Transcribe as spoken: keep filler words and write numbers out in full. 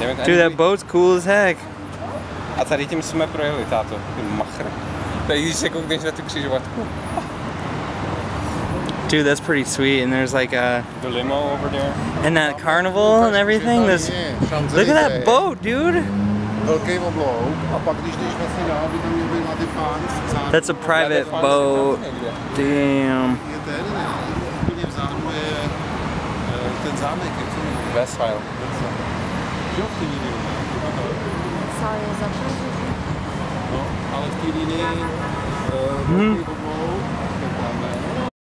Dude, that boat's cool as heck. A tady tím jsme projeli, táto. Machr. Tady když se koukneš na tu křižovatku. Dude, that's pretty sweet. And there's like a... The limo over there. And that carnival and everything. This, look at that boat, dude. That's a private boat. Damn. Westfile. Hmm.